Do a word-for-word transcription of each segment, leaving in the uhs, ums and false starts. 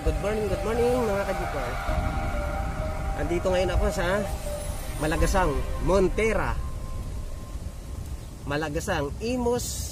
good morning, good morning mga ka-Jeeper. Andito ngayon ako sa Malagasang, Montera. Malagasang, Imus.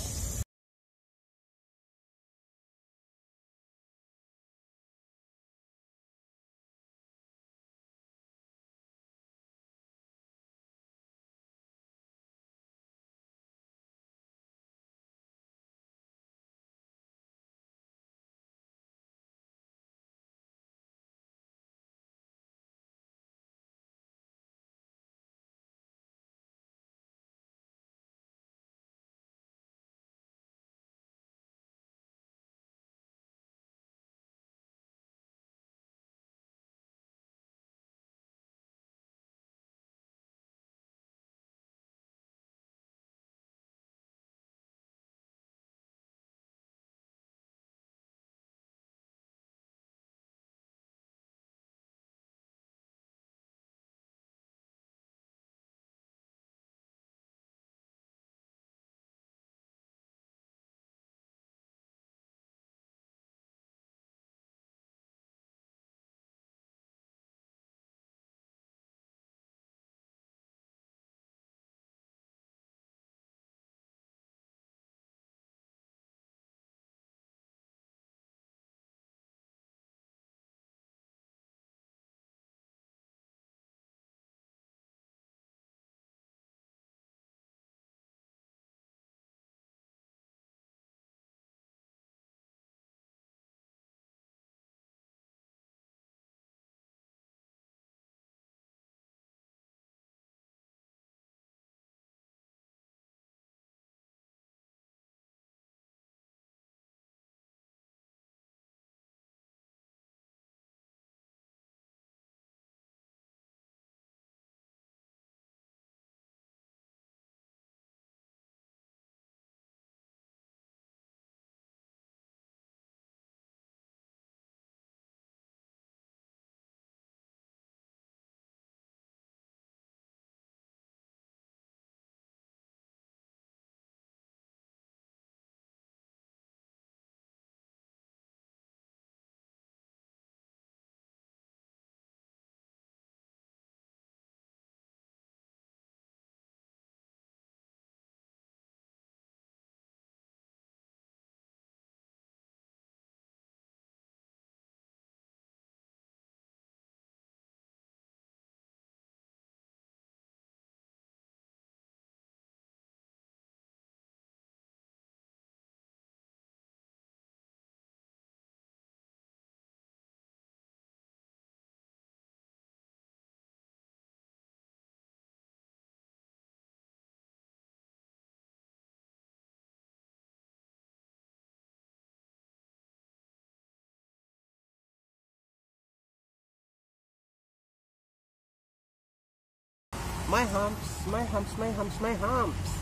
My humps, my humps, my humps, my humps.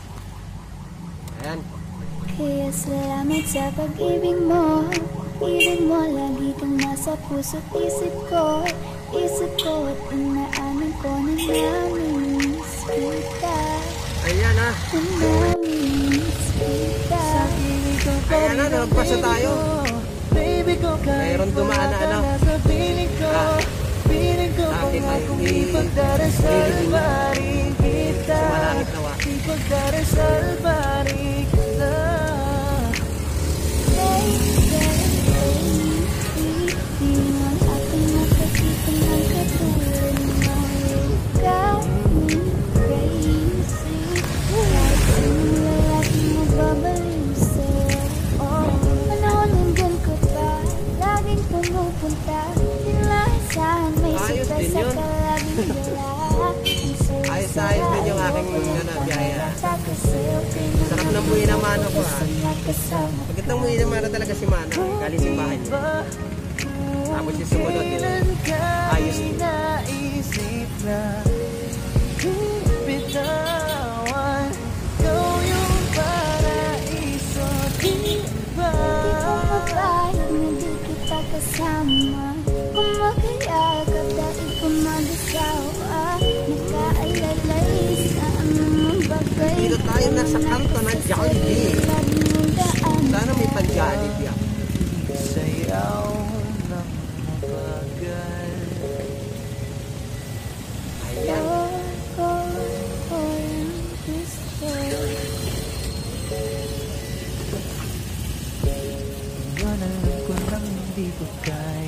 Ayan. Kaya salamat sa pag-ibig mo. Ibig mo lagi kang nasa puso't isip ko. Isip ko at inaamin ko na namiss kita. Ayan na. Namiss kita. Ayan na, nagpasa tayo. Mayroon dumaan na ano. Ah. Dati tayo ipagdarasal pa rin kita, ipagdarasal pa rin kita. Di man aking nakakita ng katulad mo. You got me crazy. Kahit sinong lalaki magbabaliw sa'yo. Panahon nandyan ko pa, laging pumupunta. Tinasahan may ayos din yun. Ayos-ayos din yung aking ano, biyahe ha. Sarap ng buhay ng mano ko ha. Pagkat ng buhay ng mano talaga si Mana. Galing sa bahay niya. Tapos yung sumunod yun. Ayos din. Naisip na bitawan, ikaw yung paraiso, diba? Di ko mapayag na di kita kasama. Kung makayagap dahil kung mag-asawa, nakaalalay sa anong bagay. Dito tayo nasa kanto ng Jollibee. Sana may pan-Jollibee ako. Sayaw ng Ngayon alam ko nang hindi ko kaya.